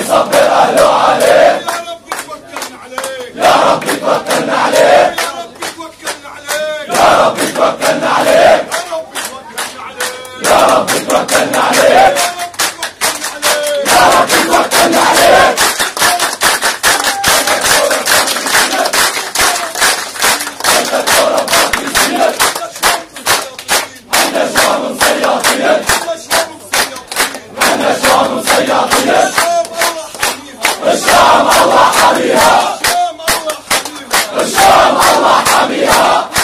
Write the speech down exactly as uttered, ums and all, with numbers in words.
يصبر أهله عليه. يا رب توكلنا عليك، يا رب توكلنا عليك، يا رب توكلنا عليك، يا رب توكلنا عليك. عنا شعب صياطين، عنا شعب صياطين. الشام الله حاميها، الشام الله حاميها.